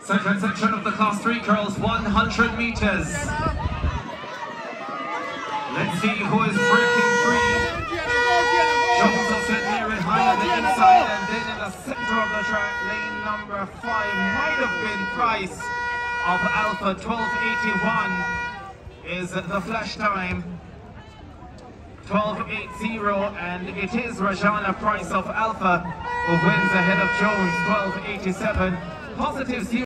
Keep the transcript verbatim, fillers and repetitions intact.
Second section of the class three girls, one hundred meters. Let's see who is breaking free. Jones of Saint Mary high on the inside, and then in the center of the track, lane number five might have been Price of Alpha. Twelve eighty-one is the flash time. twelve eighty, and it is Rajana Price of Alpha who wins ahead of Jones. Twelve eighty-seven. Positives.